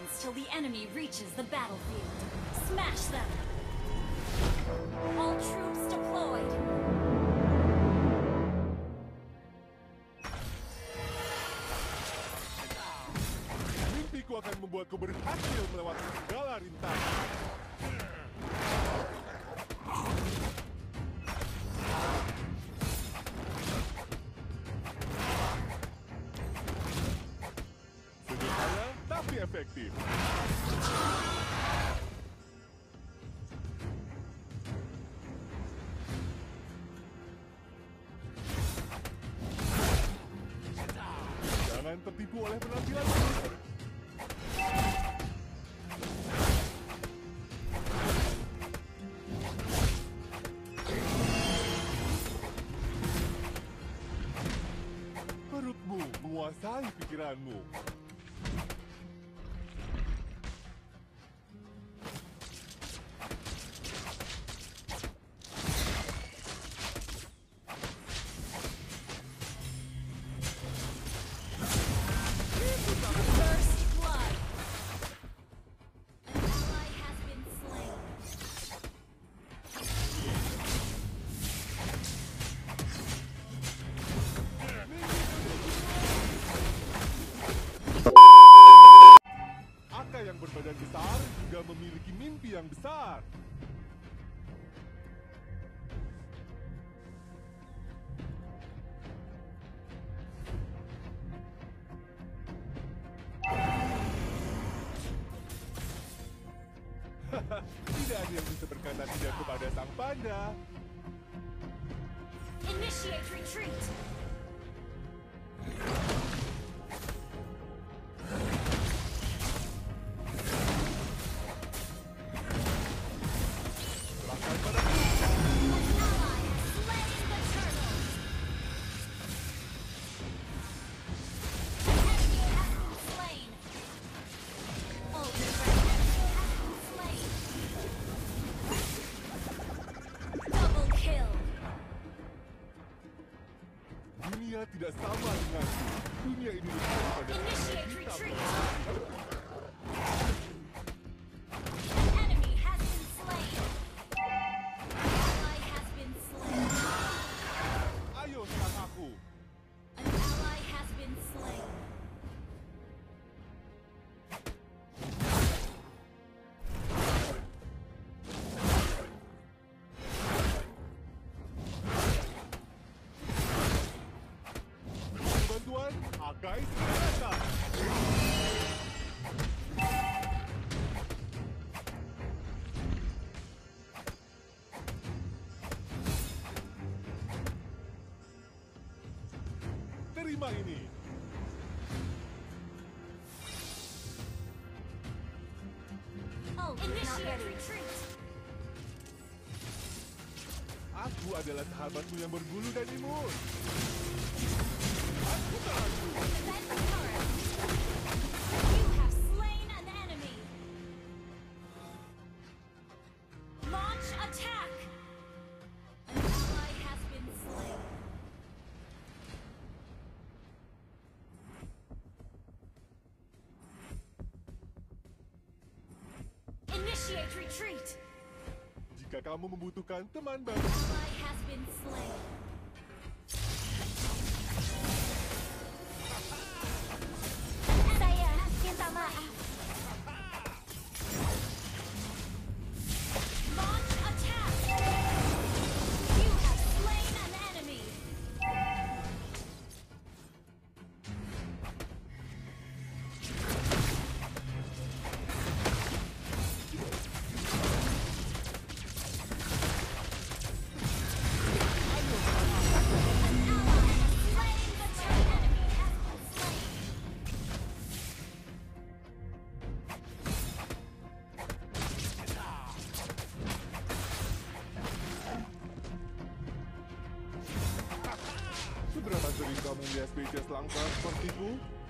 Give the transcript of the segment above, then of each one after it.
seconds till the enemy reaches the battlefield. Smash them! All troops deployed! Mimpiku akan membuatku berhasil melewati segala rintangan. Sederhana tapi efektif. Jangan tertipu oleh penampilanku. Perutmu menguasai pikiranmu. First blood! An ally has been slain. Aka yang berbadan besar juga memiliki mimpi yang besar. Tidak ada yang bisa berkata tidak kepada sang panda. Initiate retreat! Serahkan padaku. Ally has slain the turtle! Enemy has been slain! Ultra dragon has been slain! Double kill! Dunia tidak sama denganku. Dunia ini lebih daripada Initiate hitam. retreat! Enemy has been slain! Ally has been slain! Ayo serang aku. An ally has been slain! Bantuan, Akai segera datang. Terima ini. Initiate retreat! Aku adalah sahabatmu yang berbulu dan imun. Aku tahu. Defend the turret! You have slain an enemy! Launch attack! An ally has been slain. Initiate retreat! Jika kamu membutuhkan teman baru, Ally has been slain. Saya minta maaf. Launch attack! You have slain an enemy! seberapa sering kamu melihat spesies langka sepertiku?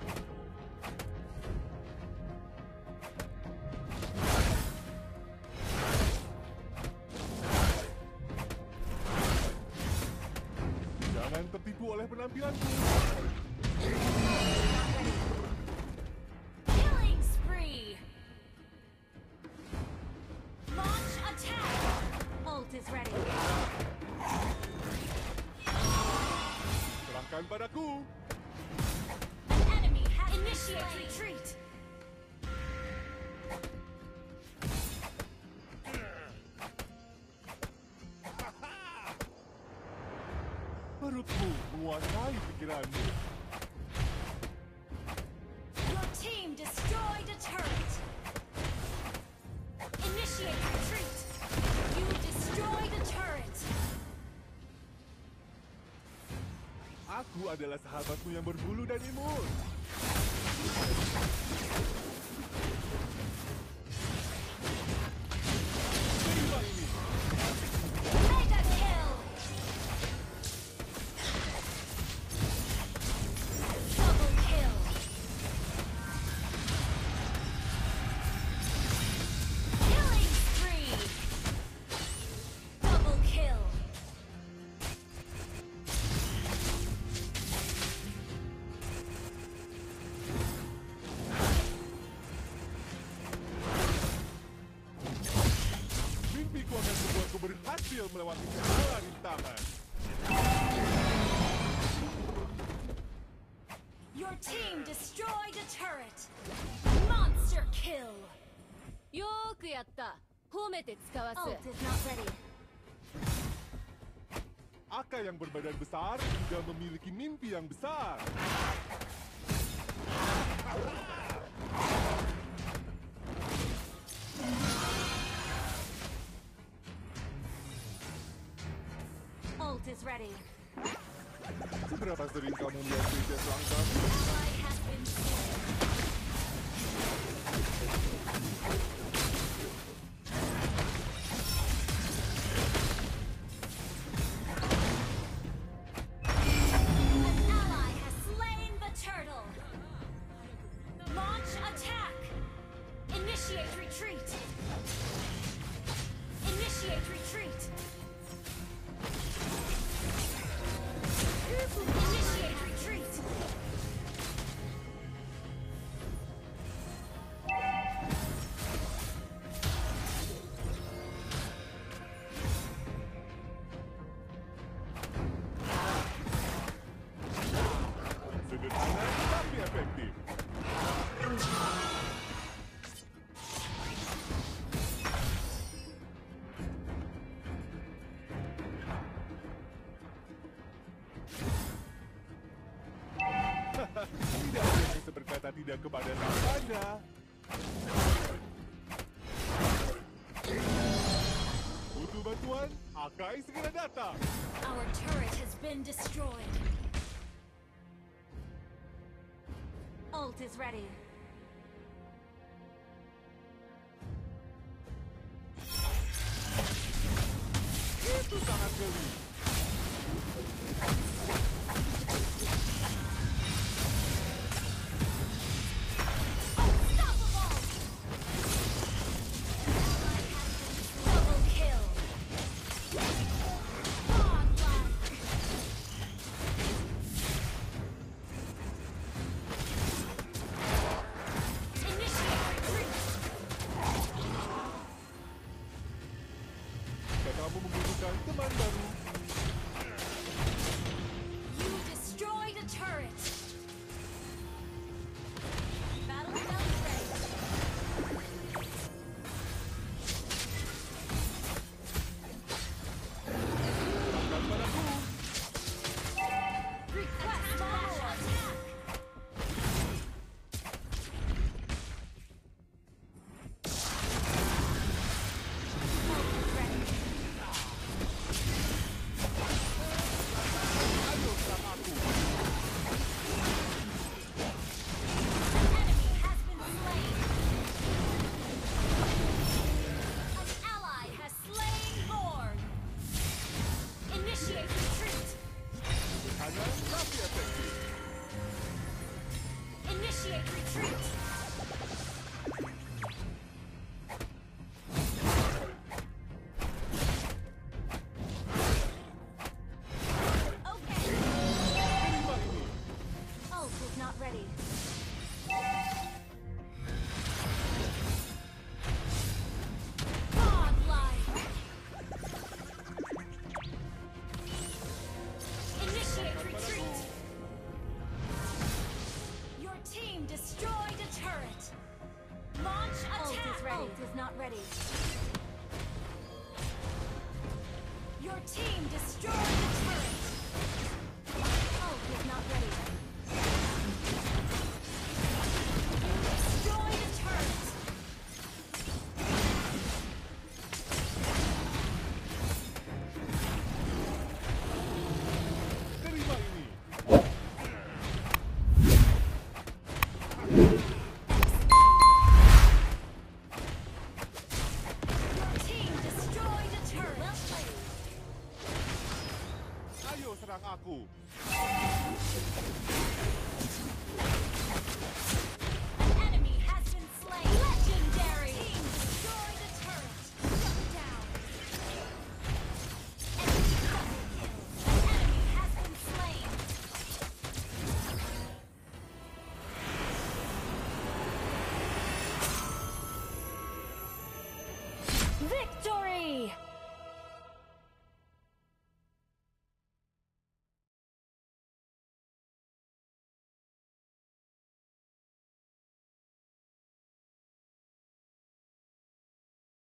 Jangan tertipu oleh penampilanku. Killing spree! is ready. Serahkan padaku. An enemy has initiate retreat. Perutmu menguasai pikiranmu. Your team destroyed a turret. Initiate retreat. You destroyed a turret. Aku adalah sahabatmu yang berbulu dan imun. Terima ini. Mega kill. Double kill. Killing spree. Double kill. Mimpiku akan membuatku berhasil melewati segala rintangan. Your team destroyed a turret. Monster kill. よーくやった。褒めて使わす。 Ult is not ready. Aka yang berbadan besar juga memiliki mimpi yang besar. Ult is ready. Seberapa sering kamu melihat Princess Langka? Ally has been slain. An ally has slain the turtle. Launch attack. Initiate retreat. Initiate retreat. Initiate retreat. Sederhana tapi efektif. Tidak ada yang bisa berkata tidak kepada sang panda. Butuh bantuan? Akai segera datang. Our turret has been destroyed. Ult is ready. Itu sangat geli. Unstoppable! Double kill. Godlike. Initiate retreat. Jika kamu membutuhkan teman baru, You destroyed a turret. Battle belt ready. serahkan padaku. Request launch attack. Ult is ready. menyerang aku. An enemy has been slain. Legendary. Team, destroy the turret. Shut down. Enemy double kill. An enemy has been slain. Victory!